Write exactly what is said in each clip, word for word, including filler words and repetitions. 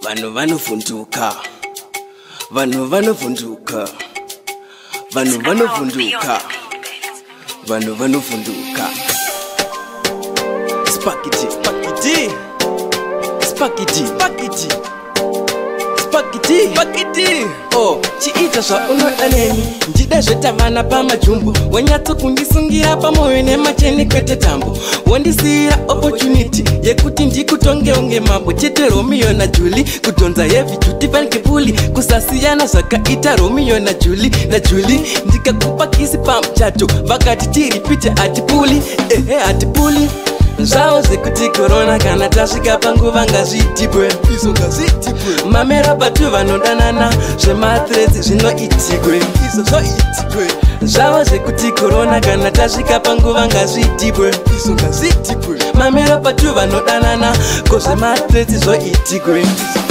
Vanu vanu funduka, vanu vanu funduka, vanu vanu funduka, vanu vanu funduka. Spaghetti, spaghetti, spaghetti, spaghetti, spaghetti, spaghetti. Oh, chiita zva unodaneni ndida zvetavana pamajumbu wanyatso kundisungira pamoyo nemacheni kwete tambo wondisiyira opportunity yekuti ndikutongeonge mambo chete Romeo na Julie kudhonza heavy duty pankepuli kusasiyana zvakaita Romeo na Julie na Julie ndikakupa kisi pamuchato vakati tiripite atipuli ehe atipuli zvavo zvekuti korona kana tasvika panguva ngazviitibwe izvo ngazviitibwe mamera batu vanodanana zvemathreads zvinoitigwe izvo zvoitigwe zvavo zvekuti korona kana tasvika panguva ngazviitibwe izvo ngazviitibwe mamera batu vanodanana ko zvemathreads zvoitigwe.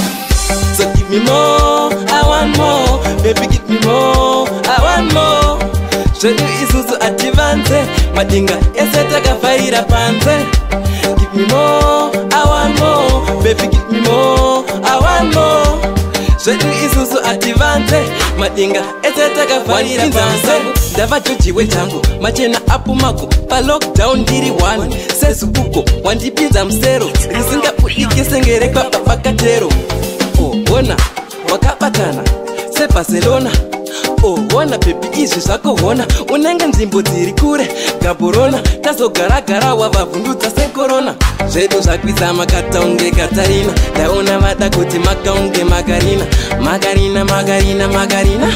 So give me more, I want more, baby give me more, I want more. Zvedu isusu ativanze madinga ese takavhaira panze. Give me more, I want more, baby give me more, I want more. Zvedu isusu ativanze madinga ese takavhaira panze. Ndava joji wechangu machena apumako pa lockdown ndiri one sezubuko wandipinza msero risingapudike sengerekwa papakatero. Oh wona wakabatana se Barcelona. Oh wona baby izvi zvako hona unenge nzvimbo dziri kure gaborona tazogara-gara wavavhundudza sekorona zvedu zvakwidza makataunge Katarina ndaona vada kuti makaunge Magarina Magarina Magarina Magarina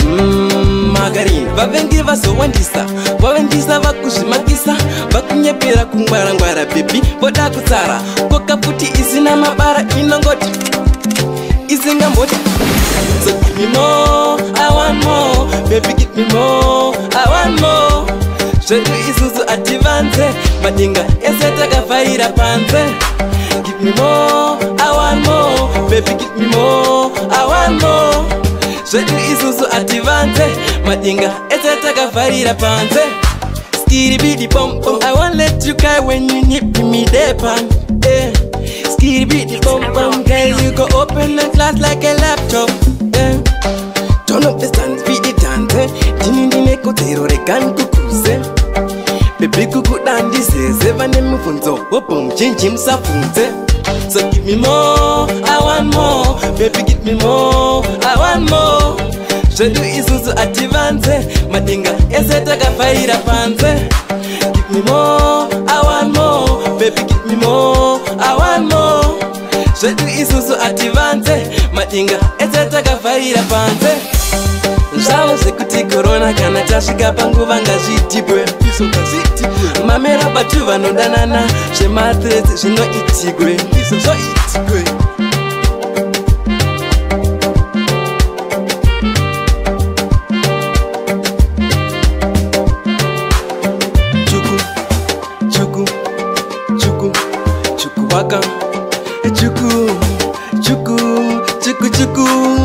mm, Magarina vavengi vazowandisa vavendisa vakuzvimakisa vakunyepera kungwara-ngwara baby voda kutsara koka futi isina mabara inongoti isingamboti. So give me more, I want more, baby give me more, I want more. Zvedu isusu ativanze madinga ese takavhaira panze. Give me more, I want more, baby give me more, I want more. Zvedu isusu ativanze madinga ese takavhaira panze. Skitty bitty bum bum, I won't let you cry when you nip me there pan. Eh. Skitty bitty bum bum, girl you go open and class like a laptop. Yeah. Turn up the stand, beat the dance. Dini dine kotero rekan kukuse. Baby kuku dandi seze vane mufunzo wopom chinchim safunze. So give me more, I want more, baby give me more, I want more. Zvedu isusu ativanze madinga ese takavhaira panze. Give me more, I want more, baby give me more, I want more. Zvedu isusu ativanze madinga ese takavhaira panze. Zvavo zvekuti korona kana tasvika panguva ngazviitibwe izvo ngazviitibwe mamera batu vanodanana zvemathreads zvinoitigwe izvo zvoitigwe. Chuku chuku chuku chuku waka chuku chuku chuku chuku